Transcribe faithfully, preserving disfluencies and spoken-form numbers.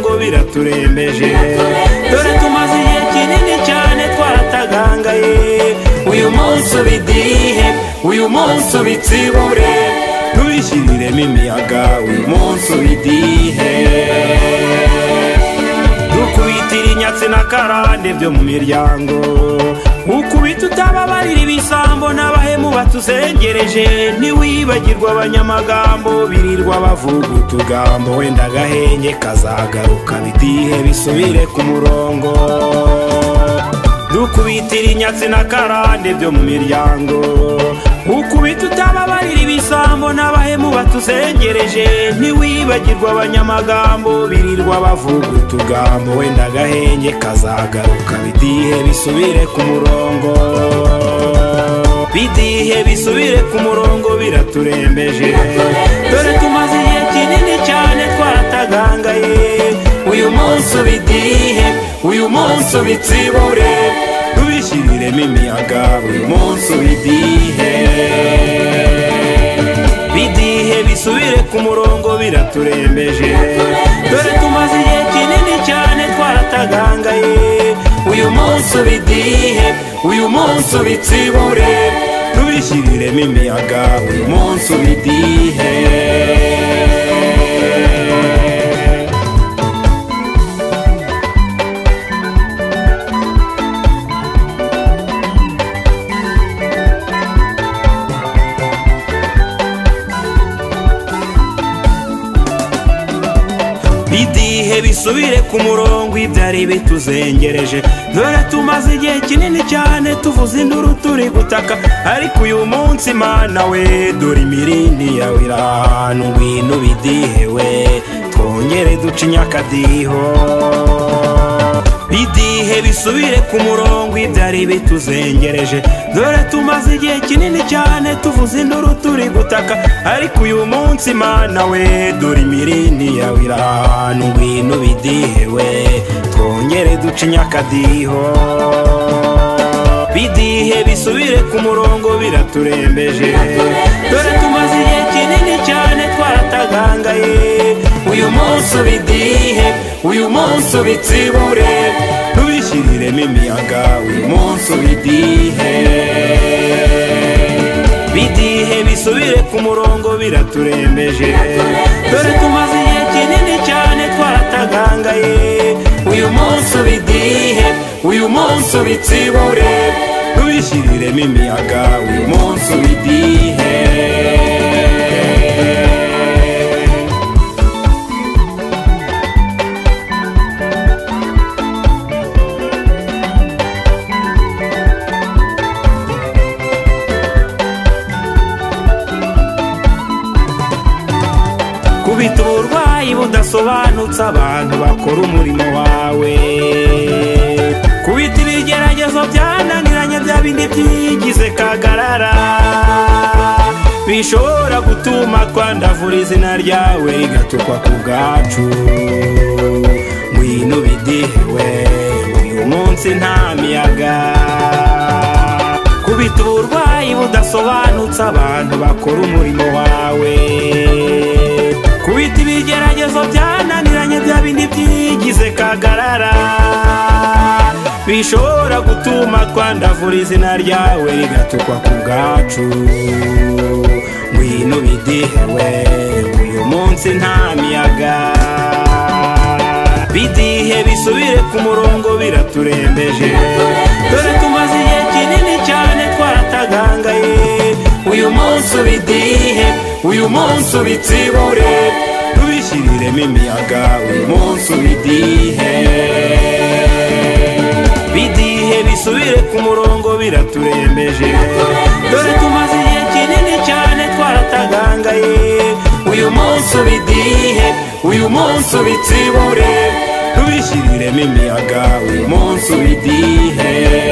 murongo biraturembeje dore tumaze igihe kinini cyane twaratagangaye uyu munsi ubidihe uyu munsi ubitsibure tubishyiriremo imiyaga uyu munsi ubidihe dukubitira inyatsi n'akarande byo mu miryango ukubita utababarira ibisambo n'abahemu batuzengereje ntiwibagirwa abanyamagambo birirwa bavuga utugambo wenda agahenge kazagaruka bidihe bisubire ku murongo dukubitira inyatsi n'akarande byo mu miryango ukubita utababarira ibisambo n'abahemu batuzengereje ntiwibagirwa abanyamagambo birirwa bavuga utugambo wenda agahenge kazagaruka bidihe bisubire ku murongo bidihe bisubire ku murongo biraturembeje dore tumaze igihe kinini cyane twaratagangaye uyu munsi ubidihe uyu munsi ubitsibure tubishyiriremo imiyaga uyu munsi ubidihe bidihe bisubire ku murongo biraturembeje dore tumaze igihe kinini cyane twaratagangaye uyu munsi ubidihe uyu munsi ubitsibure tubishyiriremo imiyaga uyu munsi ubidihe bidihe bisubire ku murongo ibyari bituzengereje dore tumaze igihe kinini cyane tuvuza induru turi gutaka ariko uyu munsi mana we dore imirindi yawe iri ahantu ngwino bidihe we twongere duce inyakadiho bidihe bisubire ku murongo ibyari bituzengereje dore tumaze igihe kinini cyane tuvuza induru turi gutaka ariko uyu munsi mana we dore imirindi yawe iri ahantu ngwino bidihe we twongere duce inyakadiho bidihe bisubire ku murongo biraturembeje dore tumaze igihe kinini cyane twaratagangaye uyu munsi ubidihe uyu munsi ubitsibure tubishyiriremo imiyaga uyu munsi ubidihe bidihe bisubire ku murongo biraturembeje dore tumaze igihe kinini cyane twaratagangaye uyu munsi ubidihe uyu munsi ubitsibure tubishyiriremo imiyaga uyu munsi ubidihe kubita uburwayi budasobanutse abantu bakora umurimo wawe kubita ibigeragezo byananiranye bya bindi byigize kagarara bishobora gutuma twandavura izina ryawe rigatukwa ku bwacu ngwino bidihe we uyu munsi nta miyaga kubita uburwayi budasobanutse abantu bakora umurimo wawe kubita ibigeragezo byananiranye bya bindi byigize kagarara bishobora gutuma twandavura izina ryawe rigatukwa ku bwacu ngwino bidihe we uyu munsi nta miyaga bidihe bisubire ku murongo biraturembeje dore tumaze igihe kinini cyane twaratagangaye uyu munsi ubidihe uyu munsi ubitsibure tubishyiriremo imiyaga uyu munsi ubidihe bidihe bisubire ku murongo biraturembeje dore tumaze igihe kinini cyane twaratagangaye uyu munsi ubidihe uyu munsi ubitsibure tubishyiriremo imiyaga uyu munsi ubidihe